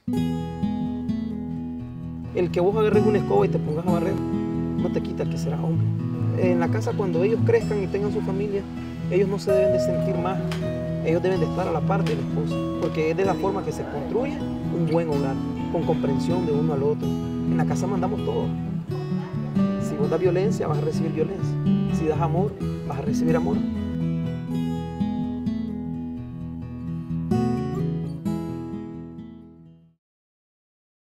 El que vos agarres una escoba y te pongas a barrer, no te quita el que serás hombre. En la casa, cuando ellos crezcan y tengan su familia, ellos no se deben de sentir más. Ellos deben de estar a la par de la esposa, porque es de la forma que se construye un buen hogar, con comprensión de uno al otro. En la casa mandamos todo. Si vos das violencia, vas a recibir violencia. Si das amor, vas a recibir amor.